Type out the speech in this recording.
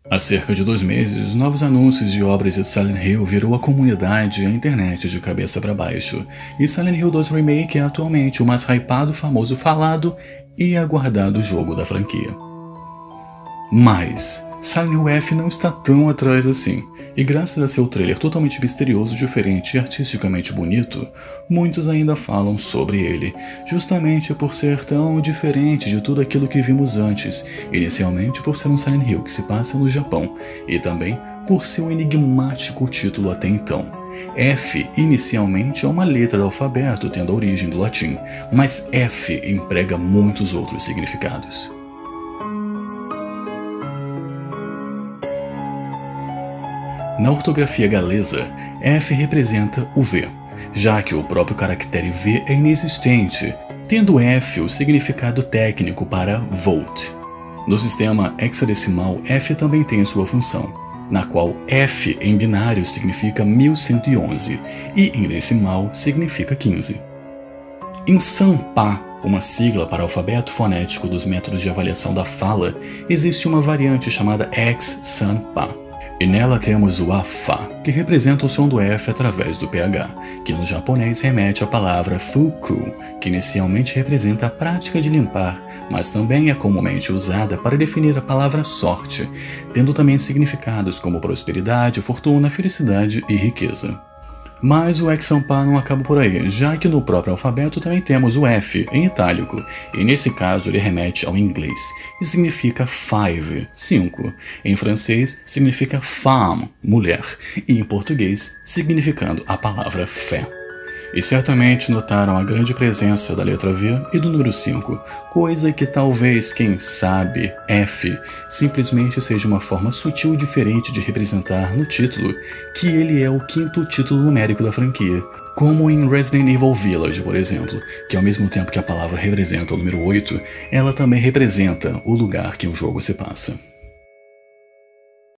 Há cerca de 2 meses, novos anúncios de obras de Silent Hill virou a comunidade e a internet de cabeça para baixo, e Silent Hill 2 Remake é atualmente o mais hypado, famoso, falado e aguardado jogo da franquia. Mas Silent Hill F não está tão atrás assim, e graças a seu trailer totalmente misterioso, diferente e artisticamente bonito, muitos ainda falam sobre ele, justamente por ser tão diferente de tudo aquilo que vimos antes, inicialmente por ser um Silent Hill que se passa no Japão, e também por seu enigmático título até então. F inicialmente é uma letra do alfabeto tendo a origem do latim, mas F emprega muitos outros significados. Na ortografia galesa, F representa o V, já que o próprio caractere V é inexistente, tendo F o significado técnico para volt. No sistema hexadecimal, F também tem sua função, na qual F em binário significa 1111 e em decimal significa 15. Em Sanpá, uma sigla para alfabeto fonético dos métodos de avaliação da fala, existe uma variante chamada X-Sanpá. E nela temos o AFA, que representa o som do F através do PH, que no japonês remete à palavra fuku, que inicialmente representa a prática de limpar, mas também é comumente usada para definir a palavra sorte, tendo também significados como prosperidade, fortuna, felicidade e riqueza. Mas o X-Sanpá não acaba por aí, já que no próprio alfabeto também temos o F em itálico, e nesse caso ele remete ao inglês, e significa five, 5. Em francês significa femme, mulher, e em português significando a palavra fé. E certamente notaram a grande presença da letra V e do número 5, coisa que talvez, quem sabe, F simplesmente seja uma forma sutil e diferente de representar no título que ele é o 5º título numérico da franquia, como em Resident Evil Village, por exemplo, que ao mesmo tempo que a palavra representa o número 8, ela também representa o lugar que o jogo se passa.